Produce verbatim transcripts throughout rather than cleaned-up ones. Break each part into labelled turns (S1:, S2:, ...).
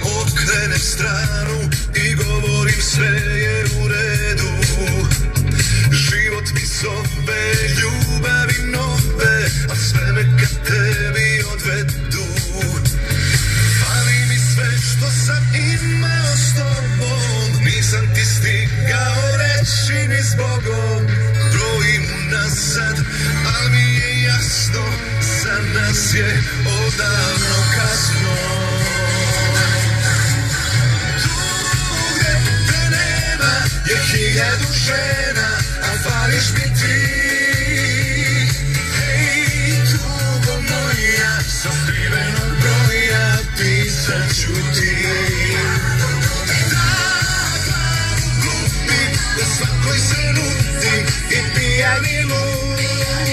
S1: okrenem stranu i govorim sve je u redu. Život mi zove, ljubavi nove, a sve me ka tebi odvedu. Fali mi sve što sam imao s tobom, nisam ti stigao reći ni zbogom. Brojim unazad, al mi je jasno, za nas je odavno kasno. Tu gde te nema je hiljadu žena, a fališ mi ti. Hej, tugo moja, sa skrivenog broja pisat ću ti. Da glavu glupim, da svakoj se nudim i pijani lud.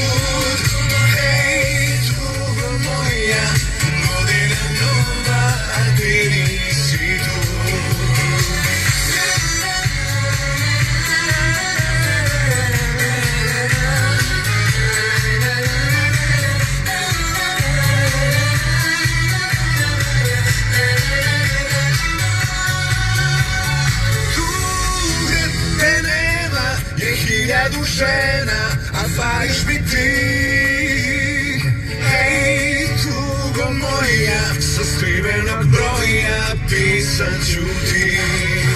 S1: Hej, tugo moja, godina nova, a ti nisi tu. Hiljadu žena, a fališ mi ti. Hej, tugo moja, sa skrivenog broja pisat ću ti.